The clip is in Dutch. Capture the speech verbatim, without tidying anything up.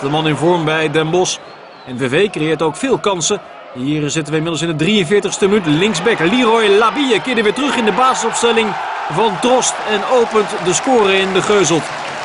de man in vorm bij Den Bosch. En V V creëert ook veel kansen. Hier zitten we inmiddels in de drieënveertigste minuut. Linksback Leroy Labille keerde weer terug in de basisopstelling van Trost en opent de score in de Geuzelt.